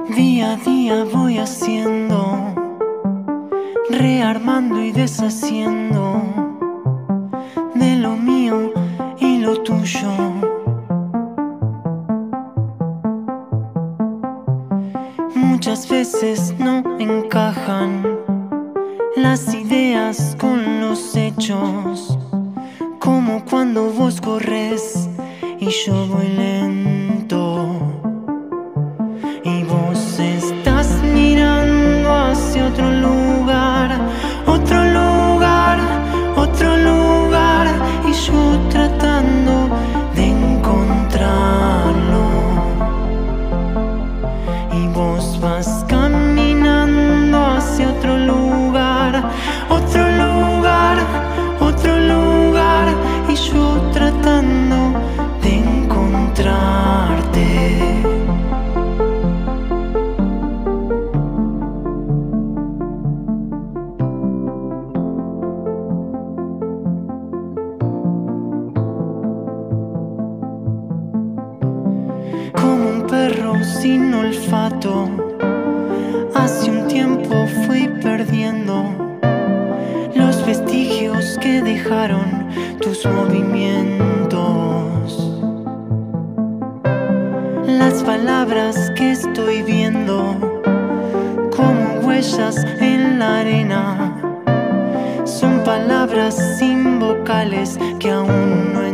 Día a día voy haciendo, rearmando y deshaciendo de lo mío y lo tuyo. Muchas veces no encajan las ideas con los hechos, como cuando vos corres y yo voy lento, y vos estás mirando hacia otro lugar, otro lugar, otro lugar, y yo tratando de encontrarlo, y vos vas caminando hacia otro lugar, otro lugar, otro lugar, y yo tratando de encontrarte. Como un perro sin olfato, hace un tiempo fui perdiendo los vestigios que dejaron tus movimientos. Las palabras que estoy viendo como huellas en la arena son palabras sin vocales que aún no